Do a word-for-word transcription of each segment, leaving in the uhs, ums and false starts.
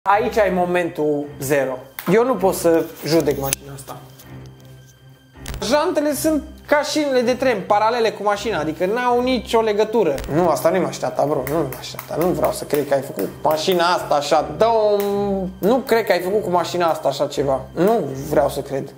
Aici ai momentul zero. Eu nu pot să judec mașina asta. Jantele sunt ca șinele de tren, paralele cu mașina, adică n-au nicio legătură. Nu, asta nu e mașina ta, bro, nu e mașina ta. Nu vreau să cred că ai făcut mașina asta așa, dă-o... Nu cred că ai făcut cu mașina asta așa ceva. Nu vreau să cred.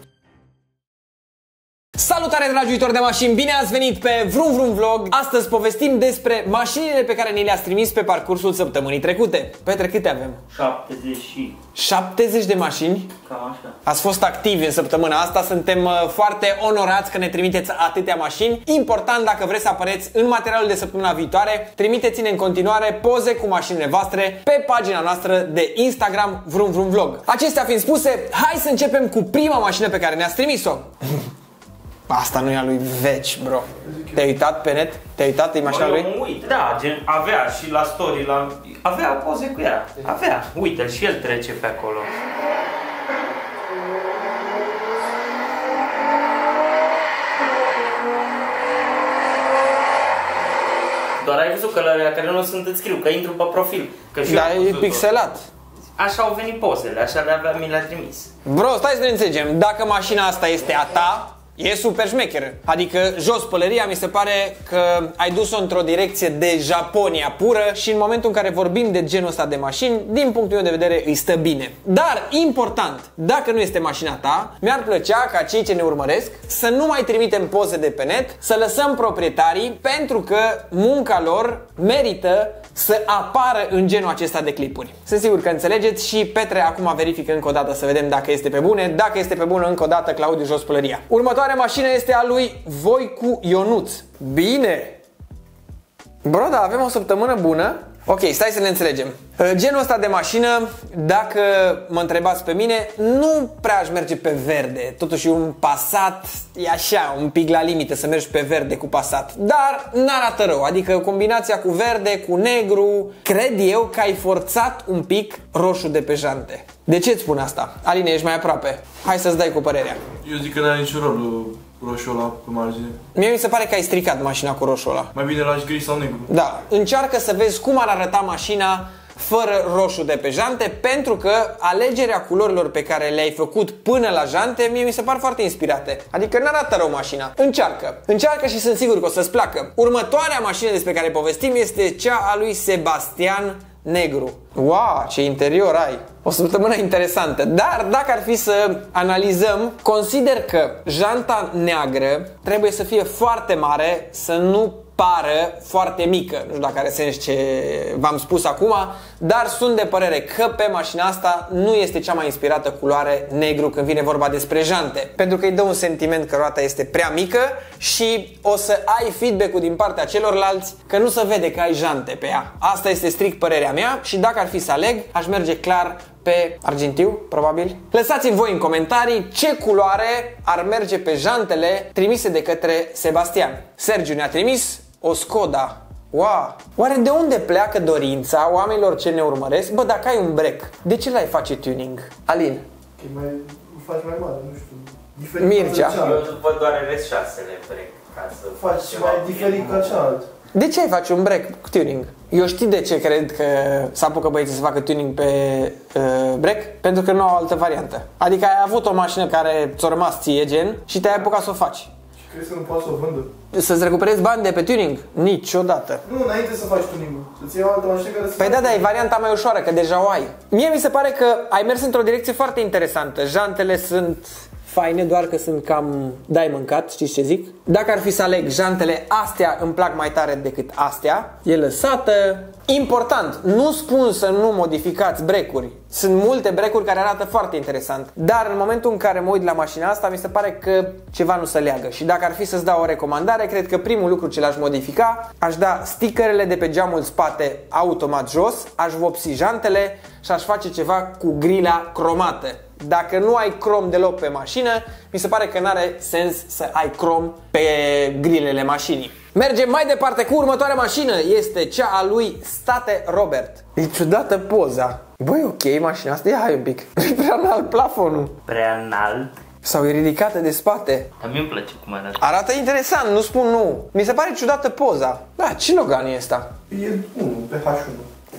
Salutare dragi iubitori de mașini, bine ați venit pe Vroom Vroom Vlog. Astăzi povestim despre mașinile pe care ni le-ați trimis pe parcursul săptămânii trecute. Petre, câte avem? șaptezeci. șaptezeci de mașini? Cam așa. Ați fost activi în săptămâna asta, suntem foarte onorați că ne trimiteți atâtea mașini. Important, dacă vreți să apăreți în materialul de săptămâna viitoare, trimiteți-ne în continuare poze cu mașinile voastre pe pagina noastră de Instagram Vroom Vroom Vlog. Acestea fiind spuse, hai să începem cu prima mașină pe care ne-ați trimis-o. Asta nu e a lui Veci, bro. Te-ai uitat pe net? Te-ai uitat? E mașina lui? Eu mă uit, da, gen, avea și la story, la... avea poze cu ea, avea, uite-l și el trece pe acolo. Doar ai văzut că la care nu sunt, îți scriu, că intru pe profil. Că și da, e pixelat. Așa au venit pozele, așa le avea, mi le-a trimis. Bro, stai să ne înțelegem, dacă mașina asta este a ta, e super șmecheră. Adică jos pălăria, mi se pare că ai dus-o într-o direcție de Japonia pură și în momentul în care vorbim de genul ăsta de mașini, din punctul meu de vedere îi stă bine. Dar, important, dacă nu este mașina ta, mi-ar plăcea ca cei ce ne urmăresc să nu mai trimitem poze de pe net, să lăsăm proprietarii, pentru că munca lor merită să apară în genul acesta de clipuri. Sunt sigur că înțelegeți și Petre acum verifică încă o dată să vedem dacă este pe bune. Dacă este pe bună, încă o dată Claudiu jos pălăria. Următoarea mașină este a lui Voicu Ionuț. Bine! Bro, da, avem o săptămână bună. Ok, stai să ne înțelegem. Genul ăsta de mașină, dacă mă întrebați pe mine, nu prea aș merge pe verde. Totuși un Passat e așa, un pic la limită să mergi pe verde cu Passat. Dar n-arată rău, adică combinația cu verde, cu negru, cred eu că ai forțat un pic roșu de pe jante. De ce îți spun asta? Aline, ești mai aproape. Hai să-ți dai cu părerea. Eu zic că n-are niciun rol roșul ăla pe margine. Mie mi se pare că ai stricat mașina cu roșul ăla. Mai bine lași gri sau negru. Da, încearcă să vezi cum ar arăta mașina fără roșu de pe jante, pentru că alegerea culorilor pe care le-ai făcut până la jante mie mi se par foarte inspirate. Adică n-arată rău mașina. Încearcă. Încearcă și sunt sigur că o să-ți placă. Următoarea mașină despre care povestim este cea a lui Sebastian Negru. Wow, ce interior ai! O săptămână interesantă. Dar dacă ar fi să analizăm, consider că janta neagră trebuie să fie foarte mare, să nu pară foarte mică. Nu știu dacă are sens ce v-am spus acum, dar sunt de părere că pe mașina asta nu este cea mai inspirată culoare negru când vine vorba despre jante. Pentru că îi dă un sentiment că roata este prea mică și o să ai feedback-ul din partea celorlalți că nu se vede că ai jante pe ea. Asta este strict părerea mea și dacă ar fi să aleg, aș merge clar pe argintiu, probabil. Lăsați-mi voi în comentarii ce culoare ar merge pe jantele trimise de către Sebastian. Sergiu ne-a trimis o Skoda. Wow! Oare de unde pleacă dorința oamenilor ce ne urmăresc? Bă, dacă ai un break, de ce l-ai face tuning? Alin? Că mai, îl faci mai mare, nu știu. Diferit. Mircea? Eu văd doar R S șase-le break ca să faci mai diferit ca cealaltă. De ce ai face un break cu tuning? Eu știi de ce cred că s-a apucă băieții să facă tuning pe uh, break? Pentru că nu au altă variantă. Adică ai avut o mașină care ți-a rămas ție, gen, și te-ai apucat să o faci. Și crezi că nu poți să o vândă? Să-ți recuperezi bani de pe tuning? Niciodată. Nu, înainte să faci tuning-ul. Să-ți iei o altă mașină care să Păi da, da, e varianta mai ușoară, că deja o ai. Mie mi se pare că ai mers într-o direcție foarte interesantă. Jantele sunt faine, doar că sunt cam dai mâncat, știți ce zic? Dacă ar fi să aleg, jantele astea îmi plac mai tare decât astea. E lăsată. Important, nu spun să nu modificați break-uri. Sunt multe break-uri care arată foarte interesant. Dar în momentul în care mă uit la mașina asta, mi se pare că ceva nu se leagă. Și dacă ar fi să-ți dau o recomandare, cred că primul lucru ce l-aș modifica, aș da stickerele de pe geamul spate automat jos, aș vopsi jantele și aș face ceva cu grila cromată. Dacă nu ai crom deloc pe mașină, mi se pare că n-are sens să ai crom pe grilele mașinii. Mergem mai departe cu următoarea mașină. Este cea a lui State Robert. E ciudată poza. Băi, ok, mașina asta, ia hai un pic. E prea înalt plafonul. Prea înalt. Sau e ridicată de spate. Dar mie îmi place cum arată. Arată interesant, nu spun nu. Mi se pare ciudată poza. Da, ce Logan e ăsta? E unu, pe H unu.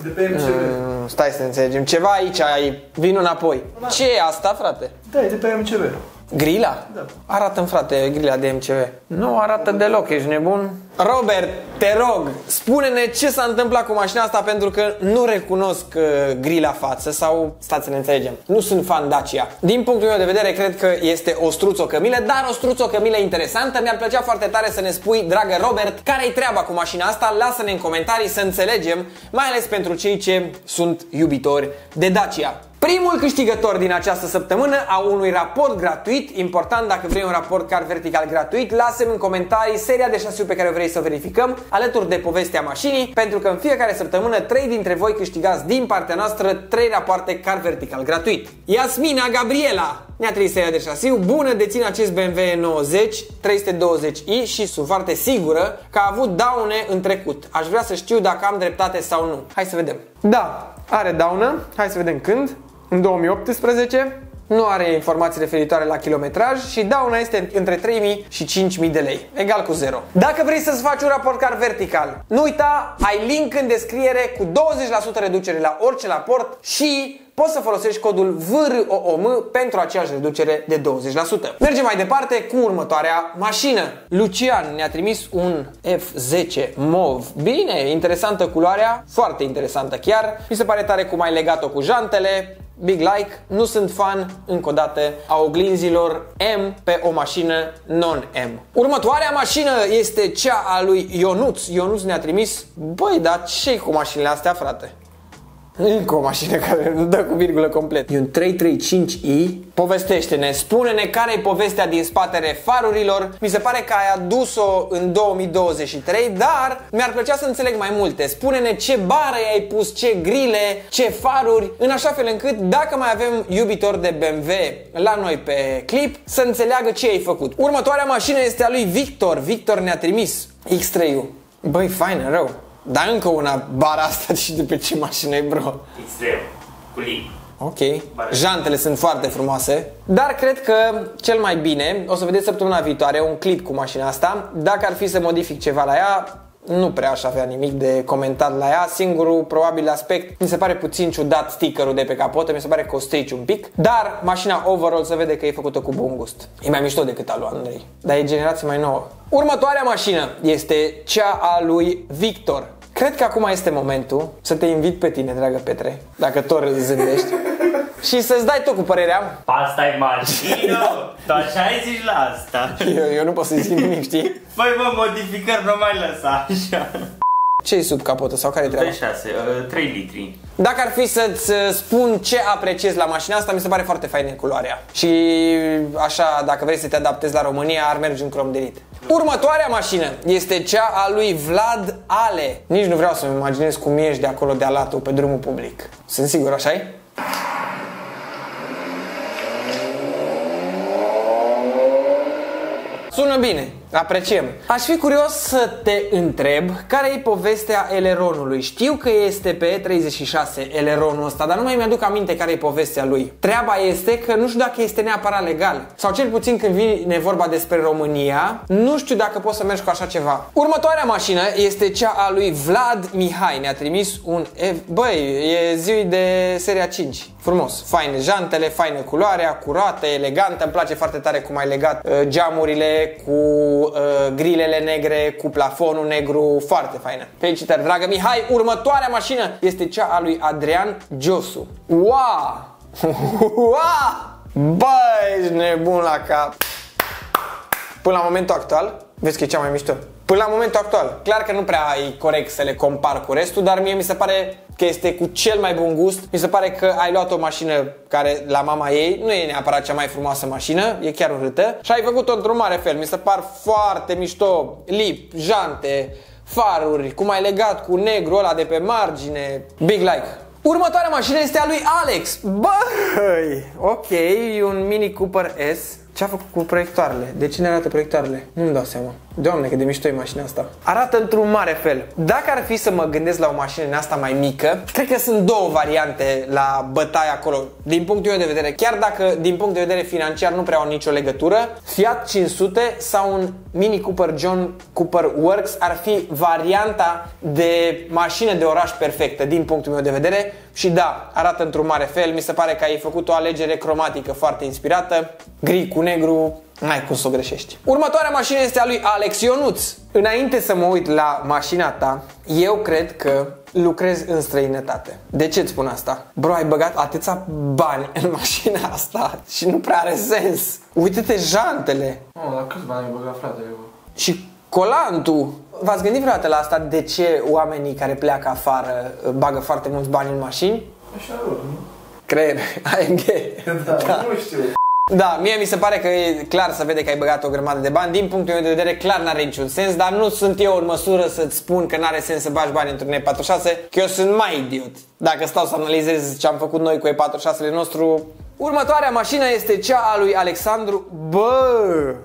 De pe M C V. Mm, stai să înțelegem. Ceva aici ai... Vin înapoi. Ce e asta, frate? Da, e de pe M C V. Grila? Da. Arată-mi, frate, grila de M C V. Nu arată deloc, ești nebun? Robert, te rog, spune-ne ce s-a întâmplat cu mașina asta, pentru că nu recunosc uh, grila față sau, stați să ne înțelegem, nu sunt fan Dacia. Din punctul meu de vedere, cred că este o struțocămilă, dar o struțocămilă interesantă. Mi-ar plăcea foarte tare să ne spui, dragă Robert, care-i treaba cu mașina asta. Lasă-ne în comentarii să înțelegem, mai ales pentru cei ce sunt iubitori de Dacia. Primul câștigător din această săptămână a unui raport gratuit, important dacă vrei un raport car vertical gratuit, lasă-mi în comentarii seria de șasiuri pe care vrei să o verificăm, alături de povestea mașinii, pentru că în fiecare săptămână trei dintre voi câștigați din partea noastră trei rapoarte car vertical gratuit. Iasmina Gabriela ne-a trimis seria de șasiu, bună, dețin acest B M W nouăzeci trei sute douăzeci i și sunt foarte sigură că a avut daune în trecut. Aș vrea să știu dacă am dreptate sau nu. Hai să vedem. Da, are daună, hai să vedem când. În două mii optsprezece, nu are informații referitoare la kilometraj și dauna este între trei mii și cinci mii de lei, egal cu zero. Dacă vrei să-ți faci un raport car vertical, nu uita, ai link în descriere cu douăzeci la sută reducere la orice raport și poți să folosești codul V R O O M pentru aceeași reducere de douăzeci la sută. Mergem mai departe cu următoarea mașină. Lucian ne-a trimis un F zece mov. Bine, interesantă culoarea, foarte interesantă chiar. Mi se pare tare cum ai legat-o cu jantele. Big like, nu sunt fan, încă o dată, a oglinzilor M pe o mașină non-M. Următoarea mașină este cea a lui Ionuț. Ionuț ne-a trimis, băi, dar ce-i cu mașinile astea, frate? Încă o mașină care nu dă cu virgulă complet. E un trei trei cinci i. Povestește-ne, spune-ne care-i povestea din spatele farurilor. Mi se pare că ai adus-o în două mii douăzeci și trei, dar mi-ar plăcea să înțeleg mai multe. Spune-ne ce bară ai pus, ce grile, ce faruri, în așa fel încât dacă mai avem iubitori de B M W la noi pe clip, să înțeleagă ce ai făcut. Următoarea mașină este a lui Victor. Victor ne-a trimis X trei U. Băi, faină, rău. Dar încă una, bara asta și de pe ce mașină e, bro? Extrem, cu link. Ok, jantele sunt foarte frumoase, dar cred că cel mai bine, o să vedeți săptămâna viitoare un clip cu mașina asta. Dacă ar fi să modific ceva la ea, nu prea aș avea nimic de comentat la ea. Singurul probabil aspect, mi se pare puțin ciudat stickerul de pe capotă, mi se pare că o strici un pic, dar mașina overall se vede că e făcută cu bun gust. E mai mișto decât a lui Andrei, dar e generație mai nouă. Următoarea mașină este cea a lui Victor. Cred că acum este momentul să te invit pe tine, dragă Petre, dacă tot zândești, și să-ți dai tot cu părerea. Asta e mașină? Tu așa ai zis la asta? Eu, eu nu pot să zic nimic, știi? Păi mă, modificări nu mai lăsa așa. Ce-i sub capotă sau care-i treaba? șase, trei litri. Dacă ar fi să-ți spun ce apreciez la mașina asta, mi se pare foarte faină culoarea. Și așa, dacă vrei să te adaptezi la România, ar merge în chrome de lit. Următoarea mașină este cea a lui Vlad Ale. Nici nu vreau să-mi imaginez cum ești de acolo de alatul pe drumul public. Sunt sigur, așa-i? Sună bine, apreciem. Aș fi curios să te întreb care e povestea eleronului. Știu că este pe E treizeci și șase eleronul ăsta, dar nu mai mi-aduc aminte care e povestea lui. Treaba este că nu știu dacă este neapărat legal, sau cel puțin când vine vorba despre România, nu știu dacă poți să mergi cu așa ceva. Următoarea mașină este cea a lui Vlad Mihai. Ne-a trimis un F... Băi, e zi de seria cinci. Frumos, faine jantele, faină culoarea, curată, elegantă. Îmi place foarte tare cum ai legat uh, geamurile cu uh, grilele negre, cu plafonul negru. Foarte faină. Felicitări, dragă Mihai. Următoarea mașină este cea a lui Adrian Giosu. Wow! Wow! Băi, ești nebun la cap. Până la momentul actual, vezi că e cea mai mișto. Până la momentul actual, clar că nu prea e corect să le compar cu restul, dar mie mi se pare că este cu cel mai bun gust. Mi se pare că ai luat o mașină care la mama ei nu e neapărat cea mai frumoasă mașină, e chiar urâtă, și ai făcut-o într-un mare fel. Mi se par foarte mișto, lip, jante, faruri, cum ai legat cu negru ăla de pe margine. Big like. Următoarea mașină este a lui Alex. Băi, ok, e un Mini Cooper S. Ce-a făcut cu proiectoarele? De ce ne arată proiectoarele? Nu-mi dau seama. Doamne, cât de mișto e mașina asta. Arată într-un mare fel. Dacă ar fi să mă gândesc la o mașină din asta mai mică, cred că sunt două variante la bătaie acolo. Din punctul meu de vedere, chiar dacă din punct de vedere financiar nu prea au nicio legătură, Fiat cinci sute sau un Mini Cooper John Cooper Works ar fi varianta de mașină de oraș perfectă din punctul meu de vedere. Și da, arată într-un mare fel. Mi se pare că ai făcut o alegere cromatică foarte inspirată. Gri cu negru, n-ai cum să o greșești. Următoarea mașină este a lui Alex Ionuț. Înainte să mă uit la mașina ta, eu cred că lucrezi în străinătate. De ce îți spun asta? Bro, ai băgat atâția bani în mașina asta și nu prea are sens. Uite-te jantele. Oh, la câți bani ai băgat, frate? Și colantul. V-ați gândit vreodată la asta? De ce oamenii care pleacă afară bagă foarte mulți bani în mașini? Așa rog, nu? Creier, A M G. Da, da, nu știu. Da, mie mi se pare că e clar să vede că ai băgat o grămadă de bani. Din punctul meu de vedere, clar n-are niciun sens, dar nu sunt eu în măsură să-ți spun că n-are sens să bagi bani într-un E patruzeci și șase, că eu sunt mai idiot. Dacă stau să analizez ce am făcut noi cu E patruzeci și șase-le nostru. Următoarea mașină este cea a lui Alexandru. Bă!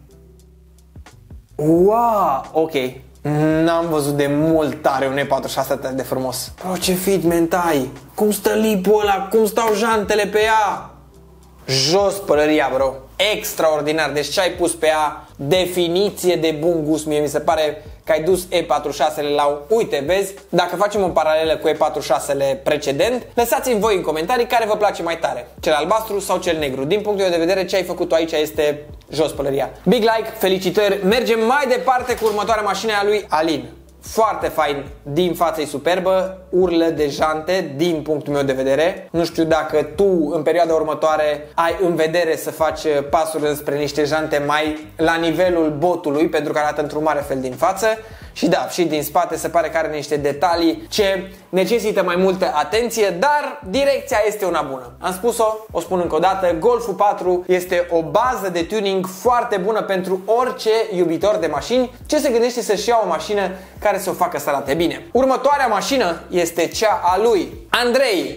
Wow! Ok. N-am văzut de mult tare un E patruzeci și șase atât de frumos. Bro, ce fitment ai! Cum stă lipul ăla? Cum stau jantele pe ea? Jos pălăria, bro. Extraordinar. Deci ce ai pus pe ea, definiție de bun gust. Mie mi se pare că ai dus E patruzeci și șase-le la... Uite, vezi? Dacă facem o paralelă cu E patruzeci și șase-le precedent, lăsați-mi voi în comentarii care vă place mai tare, cel albastru sau cel negru. Din punctul meu de vedere, ce ai făcut tu aici este jos pălăria. Big like, felicitări. Mergem mai departe cu următoarea mașină a lui Alin. Foarte fain, din față e superbă, urlă de jante din punctul meu de vedere. Nu știu dacă tu în perioada următoare ai în vedere să faci pasuri înspre niște jante mai la nivelul botului, pentru că arată într-un mare fel din față. Și da, și din spate se pare că are niște detalii ce necesită mai multă atenție, dar direcția este una bună. Am spus-o, o spun încă o dată, Golf patru este o bază de tuning foarte bună pentru orice iubitor de mașini ce se gândește să-și ia o mașină care să o facă să arate bine. Următoarea mașină este cea a lui Andrei.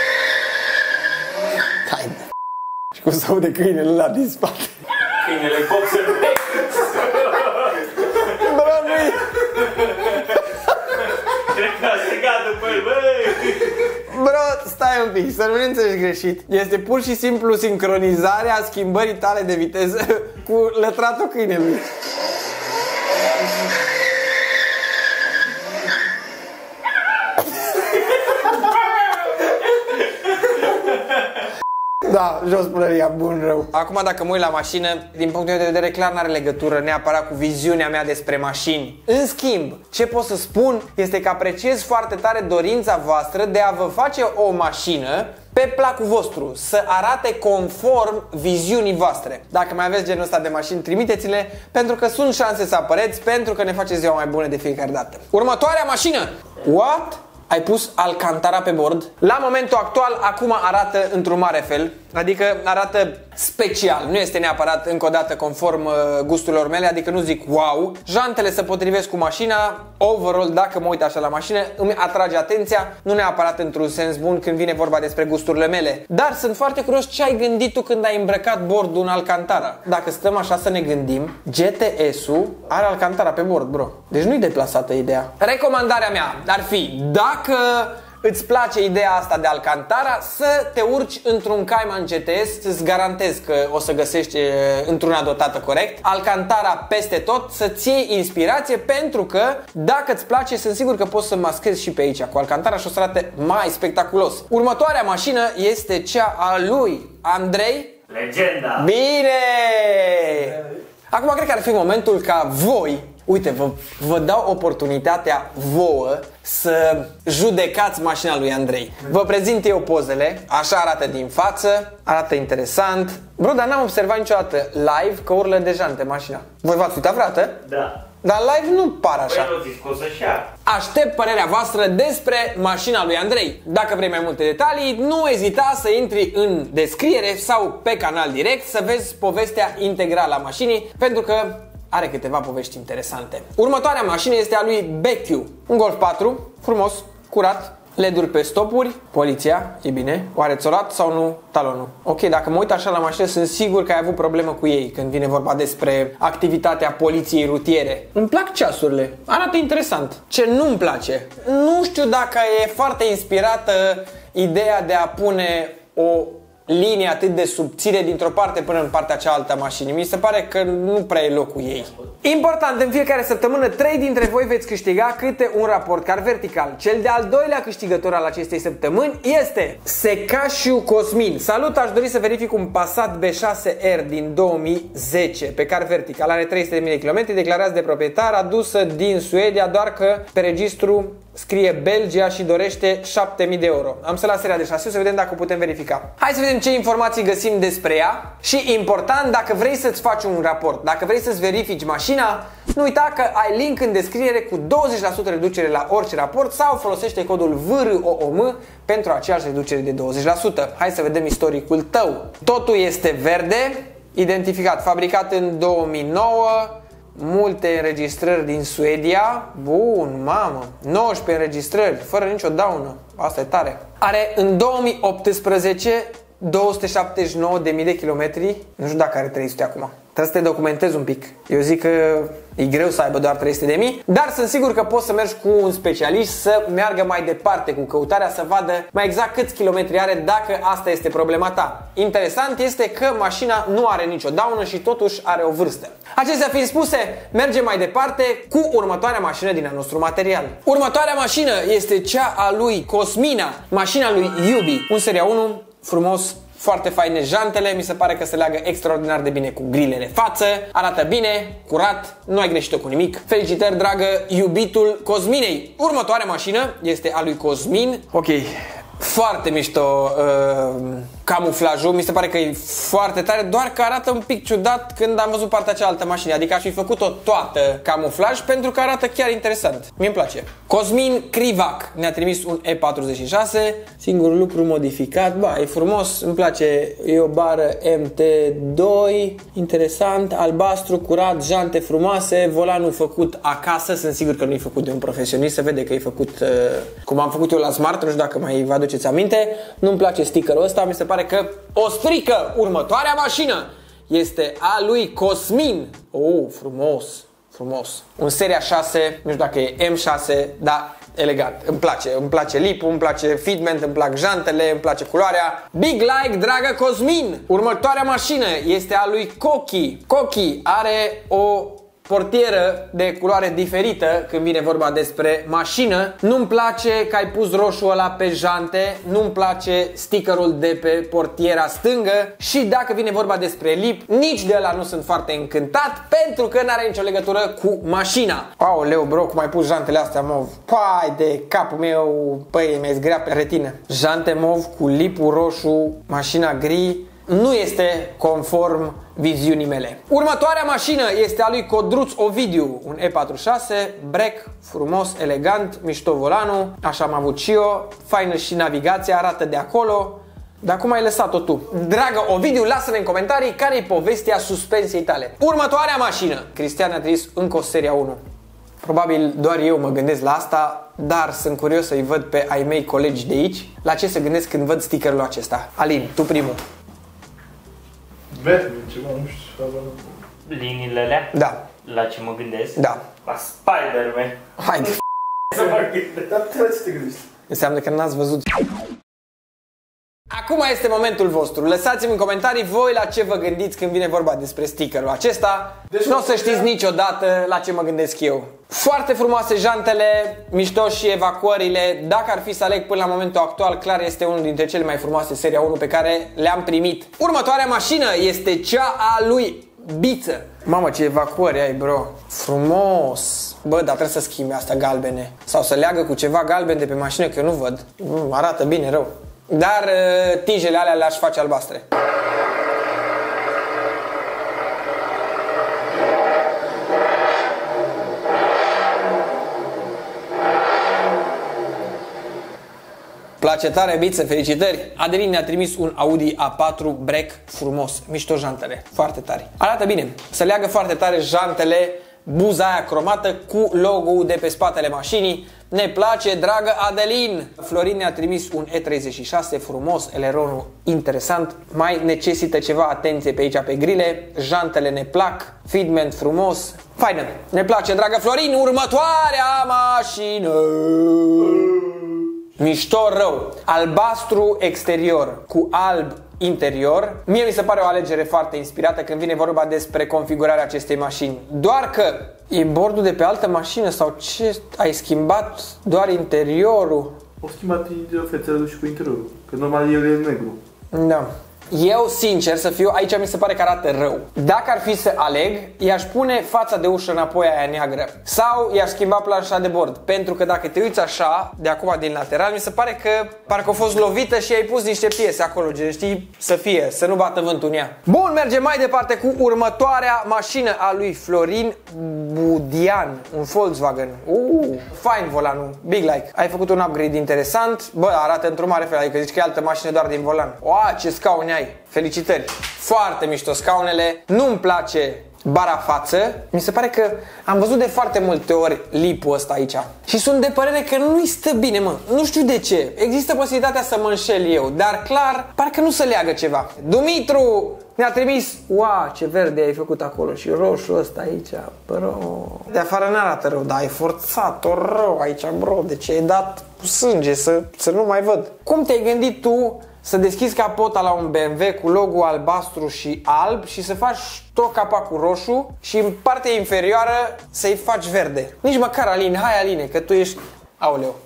Hai. Și cum se aude câinele ăla din spate? Câinele boxer. Cred că a strigat după el, băi! Bro, stai un pic, să nu ne înțelegi greșit. Este pur și simplu sincronizarea schimbării tale de viteză cu lătratul câinelui. Da, jos pălăria, bun, rău. Acum dacă mă uit la mașină, din punctul meu de vedere clar n-are legătură neapărat cu viziunea mea despre mașini. În schimb, ce pot să spun este că apreciez foarte tare dorința voastră de a vă face o mașină pe placul vostru, să arate conform viziunii voastre. Dacă mai aveți genul ăsta de mașini, trimiteți-le, pentru că sunt șanse să apăreți, pentru că ne face ziua mai bună de fiecare dată. Următoarea mașină! What? Ai pus Alcantara pe bord. La momentul actual, acum arată într-un mare fel. Adică arată special. Nu este neapărat, încă o dată, conform uh, gusturilor mele. Adică nu zic wow. Jantele se potrivesc cu mașina. Overall, dacă mă uit așa la mașină, îmi atrage atenția. Nu neapărat într-un sens bun când vine vorba despre gusturile mele. Dar sunt foarte curios ce ai gândit tu când ai îmbrăcat bordul în Alcantara. Dacă stăm așa să ne gândim, G T S-ul are Alcantara pe bord, bro. Deci nu-i deplasată ideea. Recomandarea mea ar fi, dacă îți place ideea asta de Alcantara, să te urci într-un Cayman G T S, îți garantez că o să găsești într-una dotată corect Alcantara peste tot, să-ți iei inspirație, pentru că dacă îți place, sunt sigur că poți să maschezi și pe aici cu Alcantara și o să arate mai spectaculos. Următoarea mașină este cea a lui Andrei. Legenda! Bine! Acum cred că ar fi momentul ca voi, uite, vă, vă dau oportunitatea vouă să judecați mașina lui Andrei. Vă prezint eu pozele, așa arată din față, arată interesant. Bro, dar n-am observat niciodată live că urlă de jante mașina. Voi v-ați uitat vreodată? Da. Dar live nu par așa. Păi nu zici că o să-și ia. Aștept părerea voastră despre mașina lui Andrei. Dacă vrei mai multe detalii, nu ezita să intri în descriere sau pe canal direct să vezi povestea integrală a mașinii, pentru că are câteva povești interesante. Următoarea mașină este a lui B Q. Un Golf patru, frumos, curat, L E D-uri pe stopuri, poliția, e bine. Oare ți-o luat sau nu talonul? Ok, dacă mă uit așa la mașină, sunt sigur că ai avut problemă cu ei când vine vorba despre activitatea poliției rutiere. Îmi plac ceasurile, arată interesant. Ce nu-mi place? Nu știu dacă e foarte inspirată ideea de a pune o linie atât de subțire dintr-o parte până în partea cealaltă a mașinii. Mi se pare că nu prea e locul ei. Important, în fiecare săptămână trei dintre voi veți câștiga câte un raport car vertical. Cel de-al doilea câștigător al acestei săptămâni este Secașiu Cosmin. Salut, aș dori să verific un Passat B șase R din două mii zece pe car vertical. Are trei sute de mii de kilometri, declarați de proprietar, adusă din Suedia, doar că pe registru scrie Belgia și dorește șapte mii de euro. Am să las seria de șasiu să vedem dacă o putem verifica. Hai să vedem ce informații găsim despre ea și, important, dacă vrei să-ți faci un raport, dacă vrei să-ți verifici mașina, nu uita că ai link în descriere cu douăzeci la sută reducere la orice raport sau folosește codul V R O O M pentru aceeași reducere de douăzeci la sută. Hai să vedem istoricul tău. Totul este verde, identificat, fabricat în două mii nouă, multe înregistrări din Suedia. Bun, mamă, nouăsprezece înregistrări, fără nicio daună. Asta e tare. Are în două mii optsprezece două sute șaptezeci și nouă de mii de kilometri. Nu știu dacă are trei sute acum. Trebuie să te documentezi un pic. Eu zic că e greu să aibă doar trei sute de mii, dar sunt sigur că poți să mergi cu un specialist să meargă mai departe cu căutarea, să vadă mai exact câți kilometri are, dacă asta este problema ta. Interesant este că mașina nu are nicio daună și totuși are o vârstă. Acestea fiind spuse, mergem mai departe cu următoarea mașină din al nostru material. Următoarea mașină este cea a lui Cosmina, mașina lui Iubi, un Seria unu frumos, foarte faine jantele, mi se pare că se leagă extraordinar de bine cu grilele față, arată bine, curat, nu ai greșit-o cu nimic. Felicitări, dragă iubitul Cosminei. Următoarea mașină este a lui Cosmin. Ok, foarte mișto uh, camuflajul, mi se pare că e foarte tare, doar că arată un pic ciudat când am văzut partea cealaltă mașinii, adică aș fi făcut-o toată camuflaj pentru că arată chiar interesant. Mie îmi place. Cosmin Crivac ne-a trimis un E patruzeci și șase, singurul lucru modificat, ba, e frumos, îmi place, e o bară M T doi, interesant, albastru, curat, jante frumoase, volanul făcut acasă, sunt sigur că nu e făcut de un profesionist, se vede că e făcut uh, cum am făcut eu la Smart, nu știu dacă mai vă aduceți aminte. Nu-mi place stickerul ăsta, mi se pare că o strică. Următoarea mașină este a lui Cosmin. Oh, frumos, frumos. Un Seria șase, nu știu dacă e M șase, dar elegant. Îmi place, îmi place lipul, îmi place fitment, îmi plac jantele, îmi place culoarea. Big like, dragă Cosmin! Următoarea mașină este a lui Cochi. Cochi are o portieră de culoare diferită când vine vorba despre mașină. Nu-mi place că ai pus roșu ăla pe jante, nu-mi place stickerul de pe portiera stângă și dacă vine vorba despre lip, nici de ăla nu sunt foarte încântat pentru că n-are nicio legătură cu mașina. Aoleu, bro, cum ai pus jantele astea mov? Pai de capul meu, păi, mi-ai zgrea pe retină. Jante mov cu lipul roșu, mașina gri, nu este conform viziunii mele. Următoarea mașină este a lui Codruț Ovidiu, un E patruzeci și șase, break, frumos, elegant, mișto volanul, așa am avut și eu, faină și navigația, arată de acolo. Dar cum ai lăsat-o tu? Dragă Ovidiu, lasă-ne în comentarii care e povestea suspensiei tale. Următoarea mașină, Cristian a trimis încă o Seria unu. Probabil doar eu mă gândesc la asta, dar sunt curios să-i văd pe ai mei colegi de aici la ce se gândesc când văd stickerul acesta. Alin, tu primul. Batman, ceva, nu știu, Liniile alea? Da. La ce mă gândesc? Da. La Spider-Man. Haide. Să mă gândesc. Dar la ce te gândești? Înseamnă că n-ați văzut. Acum este momentul vostru. Lăsați-mi în comentarii voi la ce vă gândiți când vine vorba despre stickerul acesta. Deci nu o să știți niciodată la ce mă gândesc eu. Foarte frumoase jantele, mișto și evacuările. Dacă ar fi să aleg până la momentul actual, clar este unul dintre cele mai frumoase Seria unu pe care le-am primit. Următoarea mașină este cea a lui Biță. Mamă, ce evacuări ai, bro. Frumos. Bă, dar trebuie să schimbi astea galbene. Sau să leagă cu ceva galben de pe mașină, că eu nu văd. Mm, arată bine rău. Dar uh, tijele alea le-aș face albastre. Place tare, Biță, felicitări! Adelin ne-a trimis un Audi A patru break frumos, mișto jantele, foarte tare. Arată bine, se leagă foarte tare jantele, buza aia cromată cu logo-ul de pe spatele mașinii. Ne place, dragă Adelin. Florin ne-a trimis un E treizeci și șase frumos, eleronul interesant. Mai necesită ceva atenție pe aici pe grile. Jantele ne plac, feedment frumos. Faină, ne place, dragă Florin. Următoarea mașină. Mișto rău. Albastru exterior cu alb interior. Mie mi se pare o alegere foarte inspirată când vine vorba despre configurarea acestei mașini. Doar că e bordul de pe altă mașină sau ce? Ai schimbat doar interiorul? Au schimbat fețele și cu interiorul, că normal el e negru. Da. Eu, sincer să fiu, aici mi se pare că arată rău. Dacă ar fi să aleg, i-aș pune fața de ușă înapoi aia neagră. Sau i-aș schimba planșa de bord. Pentru că dacă te uiți așa, de acum din lateral, mi se pare că parcă a fost lovită și ai pus niște piese acolo, gen, știi, să fie, să nu bată vântul în ea. Bun, mergem mai departe cu următoarea mașină a lui Florin Budian. Un Volkswagen. Uh, fain volanul, big like. Ai făcut un upgrade interesant. Bă, arată într-un mare fel, adică zici că e altă mașină doar din volan. Oa, ce scaune ai. Felicitări! Foarte mișto scaunele. Nu-mi place bara față. Mi se pare că am văzut de foarte multe ori lipul ăsta aici. Și sunt de părere că nu-i stă bine, mă. Nu știu de ce. Există posibilitatea să mă înșel eu, dar clar, parcă nu se leagă ceva. Dumitru ne-a trimis. Ua, ce verde ai făcut acolo și roșu ăsta aici, bro. De afară n-arată rău, dar ai forțat-o rău aici, bro. De ce ai dat cu sânge să, să nu mai văd? Cum te-ai gândit tu să deschizi capota la un B M W cu logo albastru și alb și să faci tot capacul roșu și în partea inferioară să-i faci verde? Nici măcar, Alin, hai Aline, că tu ești... Aoleu.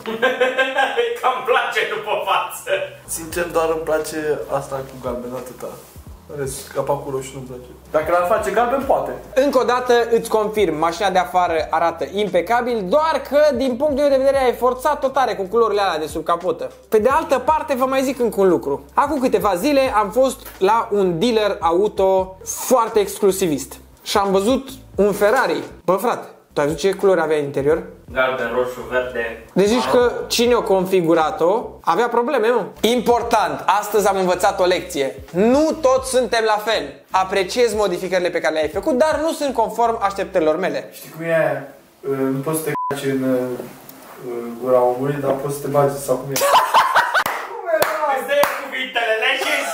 Cam place după față. Sincer, doar îmi place asta cu galben, atâta. Rest, capacul roșu nu-mi place. Dacă l-ar face galben, poate. Încă o dată îți confirm, mașina de afară arată impecabil, doar că din punctul meu de vedere ai forțat-o tare cu culorile alea de sub capotă. Pe de altă parte vă mai zic încă un lucru. Acum câteva zile am fost la un dealer auto foarte exclusivist și am văzut un Ferrari. Bă, frate, tu ai văzut ce culori avea în interior? Galben, roșu, verde. Deci zici că cine a configurat-o avea probleme, mă. Important, astăzi am învățat o lecție. Nu toți suntem la fel. Apreciez modificările pe care le-ai făcut, dar nu sunt conform așteptărilor mele. Știi cum e aia? Nu poți să te caci în gura omului, dar poți să te bagi sau cum e. Cum era? Îți dă cuvintele, le-ai zis.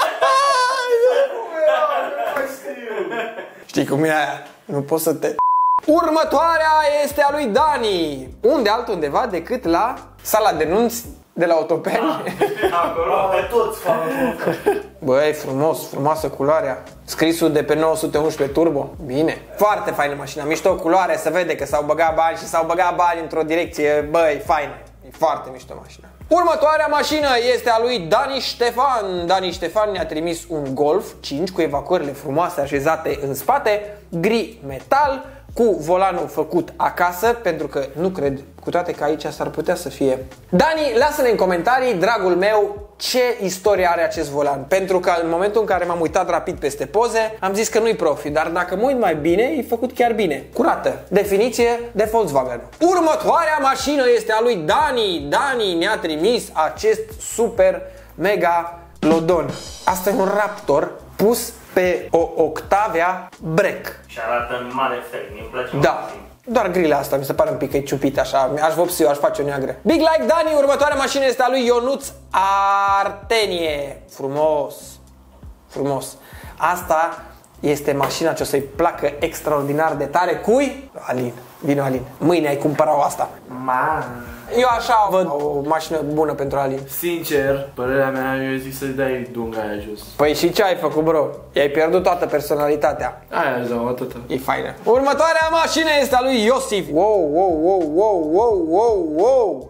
Cum era? Nu mai știu. Știi cum e aia? Nu poți să te... Următoarea este a lui Dani. Unde altundeva decât la sala de nunți de la Otopeni. Acolo. Toți fac. Băi, frumos, frumoasă culoarea. Scrisul de pe nouă sute unsprezece Turbo. Bine. Foarte faină mașina. Mișto culoare, se vede că s-au băgat bani și s-au băgat bani într-o direcție. Băi, faină. E foarte mișto mașina. Următoarea mașină este a lui Dani Ștefan. Dani Ștefan ne-a trimis un Golf cinci cu evacuările frumoase așezate în spate, gri metal, cu volanul făcut acasă, pentru că nu cred, cu toate că aici s-ar putea să fie. Dani, lasă-ne în comentarii, dragul meu, ce istorie are acest volan. Pentru că în momentul în care m-am uitat rapid peste poze, am zis că nu-i profi, dar dacă mă uit mai bine, e făcut chiar bine. Curată. Definiție de Volkswagen. Următoarea mașină este a lui Dani. Dani ne-a trimis acest super mega lodon. Asta e un Raptor pus pe o Octavia Break. Și arată în mare fel, mi-mi place. Da. Doar grila asta mi se pare un pic că e ciupit așa. Aș vopsi eu, aș face o neagră. Big like Dani, următoarea mașină este a lui Ionuț Artenie. Frumos. Frumos. Asta este mașina ce o să-i placă extraordinar de tare. Cui? Alin. Vino Alin. Mâine ai cumpărat-o asta. Ma. Eu așa văd o mașină bună pentru Alin. Sincer, părerea mea, eu zic să-i dai dunga aia jos. Păi și ce ai făcut, bro? I-ai pierdut toată personalitatea. Aia își dau atâta. E faină. Următoarea mașină este a lui Iosif. Wow, wow, wow, wow, wow, wow, wow.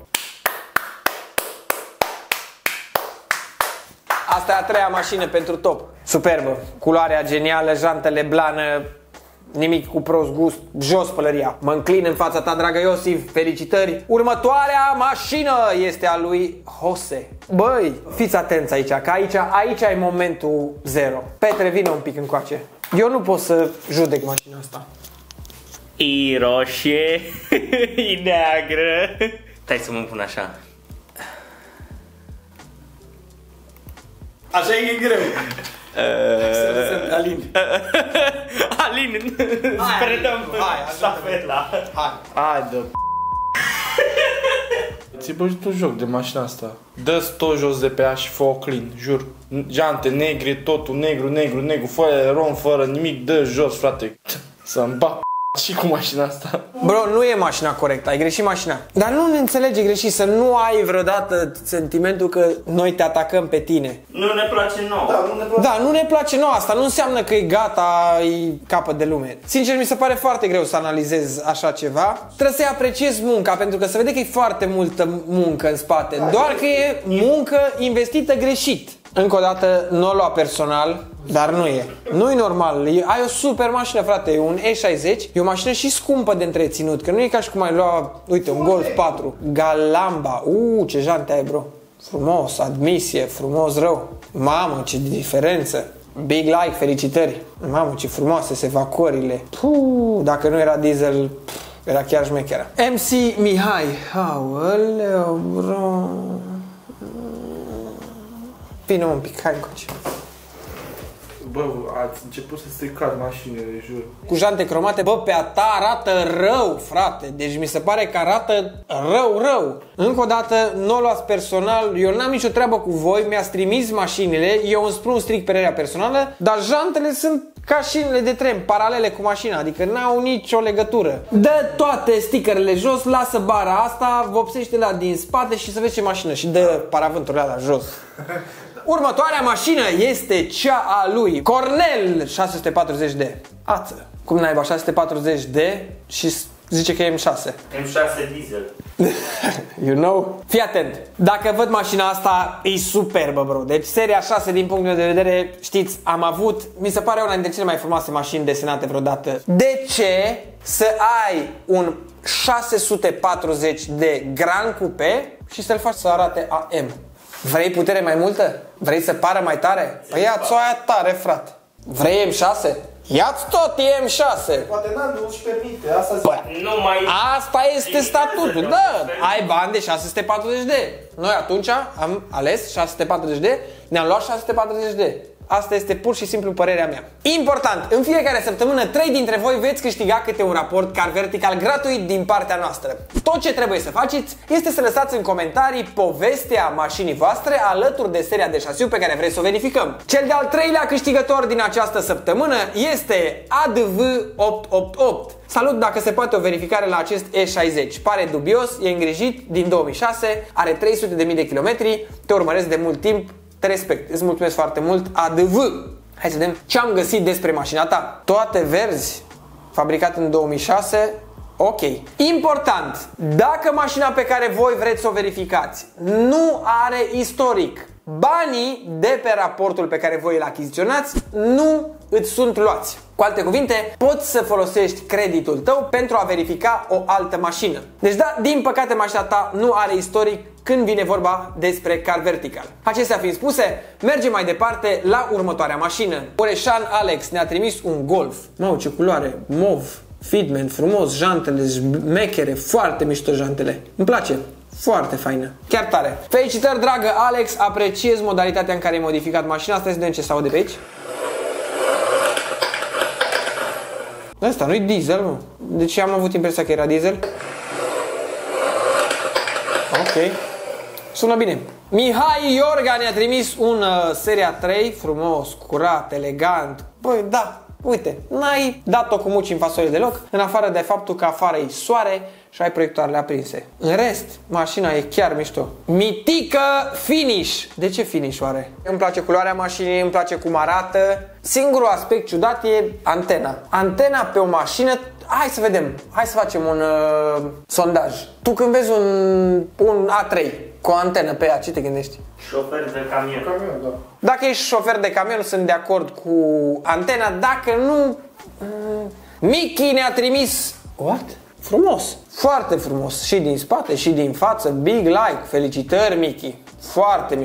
Asta e a treia mașină pentru top. Superbă. Culoarea genială, jantele blană, nimic cu prost gust, jos pălăria. Mă înclin în fața ta, dragă Iosif, felicitări. Următoarea mașină este a lui Jose. Băi, fiți atenți aici, că aici, aici ai momentul zero. Petre, vină un pic încoace. Eu nu pot să judec mașina asta. E roșie, e neagră. Stai să mă pun așa. Așa e greu. Uh, Alin. Alin, sperăm hai, stafela. Hai. Hai de ți-ai băjit un joc de mașina asta. Dă-ți tot jos de pe ea și fă-o clean, jur. Jante negre, totul negru, negru, negru, fără rom, fără nimic, dă jos, frate. Să-mi bag și cu mașina asta. Bro, nu e mașina corectă, ai greșit mașina. Dar nu ne înțelege greșit, să nu ai vreodată sentimentul că noi te atacăm pe tine. Nu ne place nouă. Da, nu ne place. Da, nu ne place nouă, asta nu înseamnă că e gata, e capăt de lume. Sincer, mi se pare foarte greu să analizez așa ceva. Trebuie să-i apreciez munca, pentru că se vede că e foarte multă muncă în spate. Doar că e muncă investită greșit. Încă o dată, nu o lua personal, dar nu e. Nu e normal. E, ai o super mașină, frate. E un E șaizeci. E o mașină și scumpă de întreținut. Că nu e ca și cum ai lua, uite, un Golf patru. Galamba. Uuu, ce jante ai, bro. Frumos, admisie, frumos rău. Mamă, ce diferență. Big like, felicitări. Mamă, ce frumoase se vacorile. Puh, dacă nu era diesel, pf, era chiar șmecheră. M C Mihai. Aoleu, bro. Vino un pic, hai încoace. Bă, ați început să stricați mașinile, jur. Cu jante cromate, bă, pe a ta arată rău, frate. Deci mi se pare că arată rău, rău. Încă o dată, nu o luați personal, eu n-am nicio treabă cu voi, mi-ați trimis mașinile, eu îmi spun strict părerea personală, dar jantele sunt ca șinele de tren, paralele cu mașina, adică n-au nicio legătură. Dă toate stickerele jos, lasă bara asta, vopsește-la din spate și să vezi ce mașină și dă paravânturile alea jos. Următoarea mașină este cea a lui Cornel șase sute patruzeci D. Ață. Cum naiba șase sute patruzeci D și zice că e M șase. M șase diesel. You know? Fii atent. Dacă văd mașina asta, e superbă, bro. Deci seria șase, din punctul meu de vedere, știți, am avut, mi se pare una dintre cele mai frumoase mașini desenate vreodată. De ce să ai un șase sute patruzeci de Grand Coupe și să-l faci să arate A M? Vrei putere mai multă? Vrei să pară mai tare? Păi ia-ți o aia tare, frate. Vrei M șase? Ia-ți tot M șase. Poate n-am, nu-și permite, asta zic. Nu mai... Asta este statutul, da. Ai bani de șase sute patruzeci D. Noi atunci am ales șase sute patruzeci D, ne-am luat șase sute patruzeci D. Asta este pur și simplu părerea mea. Important, în fiecare săptămână, trei dintre voi veți câștiga câte un raport car vertical gratuit din partea noastră. Tot ce trebuie să faceți este să lăsați în comentarii povestea mașinii voastre alături de seria de șasiu pe care vreți să o verificăm. Cel de-al treilea câștigător din această săptămână este A D V opt opt opt. Salut, dacă se poate o verificare la acest E șaizeci. Pare dubios, e îngrijit, din două mii șase, are trei sute de mii de kilometri, te urmăresc de mult timp. Te respect, îți mulțumesc foarte mult, A D V. Hai să vedem ce am găsit despre mașina ta. Toate verzi, fabricat în două mii șase, ok. Important, dacă mașina pe care voi vreți să o verificați nu are istoric, banii de pe raportul pe care voi îl achiziționați nu îți sunt luați. Cu alte cuvinte, poți să folosești creditul tău pentru a verifica o altă mașină. Deci da, din păcate mașina ta nu are istoric când vine vorba despre car vertical. Acestea fiind spuse, mergem mai departe la următoarea mașină. Oreșan Alex ne-a trimis un Golf. Mamă, ce culoare, mov, fitment, frumos, jantele, șmechere, foarte mișto jantele. Îmi place. Foarte faină. Chiar tare. Felicitări, dragă Alex, apreciez modalitatea în care ai modificat mașina. Asta, să vedem ce se aude pe aici. Asta nu-i diesel, mă. Deci am avut impresia că era diesel. Ok. Sună bine. Mihai Iorga ne-a trimis un uh, seria trei, frumos, curat, elegant. Băi, da, uite, n-ai dat-o cu muci în fasole deloc, în afară de faptul că afară e soare și ai proiectoarele aprinse. În rest, mașina e chiar mișto. Mitică finish. De ce finish oare? Îmi place culoarea mașinii, îmi place cum arată. Singurul aspect ciudat e antena. Antena pe o mașină. Hai să vedem. Hai să facem un uh, sondaj. Tu când vezi un, un A trei cu o antenă pe ea, ce te gândești? Șofer de camion. Camion, da. Dacă ești șofer de camion, sunt de acord cu antena. Dacă nu... Mm, Miki ne-a trimis... What? Frumos. Foarte frumos. Și din spate, și din față. Big like. Felicitări, Miki. Foarte mișto.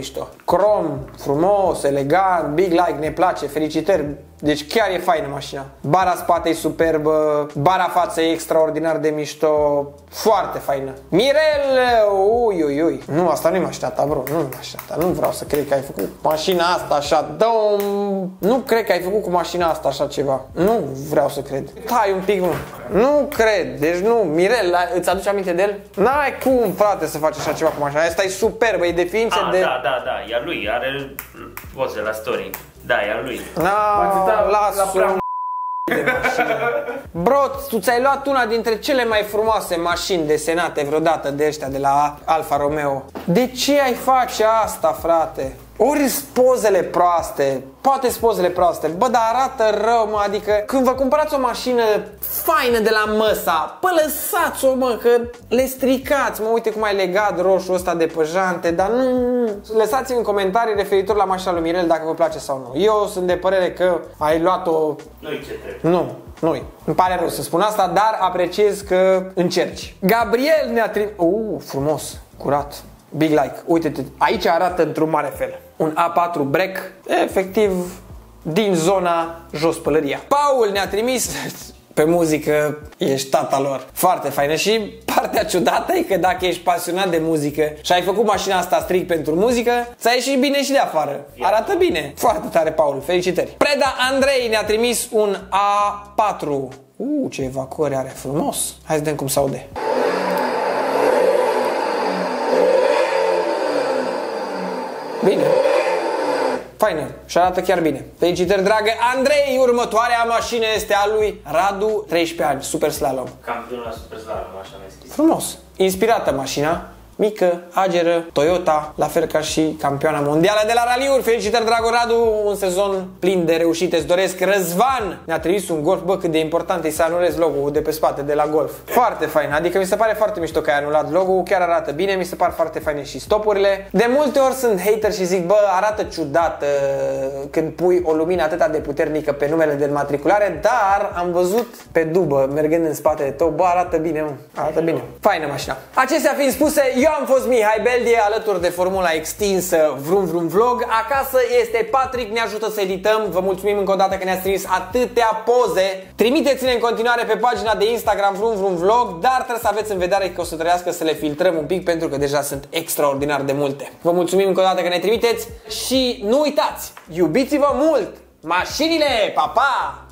crom, frumos, elegant, big like, ne place, felicitări. Deci chiar e faină mașina. Bara spate e superbă, bara față e extraordinar de mișto, foarte faină. Mirel, ui, ui, ui. Nu, asta nu-i mașina ta, bro, nu-i mașina ta. Nu vreau să cred că ai făcut mașina asta așa, dă-o... Nu cred că ai făcut cu mașina asta așa ceva. Nu vreau să cred. Tai un pic, nu. Nu cred, deci nu. Mirel, îți aduci aminte de el? N-ai cum, frate, să faci așa ceva cu mașina. Asta e superbă, e de ființe A, de... da, da, da, e a lui, are poze la story. Da, e a lui. No, lasă de mașină. Bro, tu ți-ai luat una dintre cele mai frumoase mașini desenate vreodată de ăștia de la Alfa Romeo. De ce ai face asta, frate? Ori pozele proaste, poate pozele proaste, bă, dar arată rău, mă, adică când vă cumpărați o mașină faină de la Măsa, bă, lăsați-o, mă, că le stricați, mă, uite cum ai legat roșu ăsta de pe jante, dar nu, lăsați-mi în comentarii referitor la mașina lui Mirel dacă vă place sau nu. Eu sunt de părere că ai luat-o... Nu-i ce trebuie. Nu, nu-i. Îmi pare rău să spun asta, dar apreciez că încerci. Gabriel ne-a trimis... Uh, frumos, curat. Big like. Uite-te, aici arată într-un mare fel. Un A patru break, efectiv, din zona jos pălăria. Paul ne-a trimis pe muzică, ești tata lor. Foarte faină și partea ciudată e că dacă ești pasionat de muzică și ai făcut mașina asta strict pentru muzică, ți-a ieșit bine și de afară. Arată bine. Foarte tare, Paul. Felicitări. Preda Andrei ne-a trimis un A patru. Uh, ce evacuări are. Frumos. Hai să vedem cum s-aude. Bine. Faină. Și arată chiar bine. Felicitări, dragă Andrei. Următoarea mașină este a lui Radu, treisprezece ani, super slalom. Campion la super slalom, așa mi-ai scris. Frumos. Inspirată mașina. Mică, ageră, Toyota, la fel ca și campioana mondială de la raliuri. Felicitări, dragul Radu, un sezon plin de reușite. Îți doresc. Răzvan ne-a trimis un Golf. Bă, cât de important e să anulezi logo-ul de pe spate de la Golf. Foarte fain, adică mi se pare foarte mișto că ai anulat logo-ul, chiar arată bine, mi se par foarte faine și stopurile. De multe ori sunt hater și zic, bă, arată ciudat uh, când pui o lumină atât de puternică pe numele de înmatriculare, dar am văzut pe dubă, mergând în spatele tău, bă, arată bine, mă. Arată bine. Faină mașina. Acestea fiind spuse, eu am fost Mihai Beldie, alături de formula extinsă Vrum Vrum Vlog. Acasă este Patrick, ne ajută să edităm. Vă mulțumim încă o dată că ne-ați trimis atâtea poze. Trimiteți-ne în continuare pe pagina de Instagram Vrum Vrum Vlog, dar trebuie să aveți în vedere că o să trebuiască să le filtrăm un pic pentru că deja sunt extraordinar de multe. Vă mulțumim încă o dată că ne trimiteți și nu uitați, iubiți-vă mult! Mașinile! Pa, pa!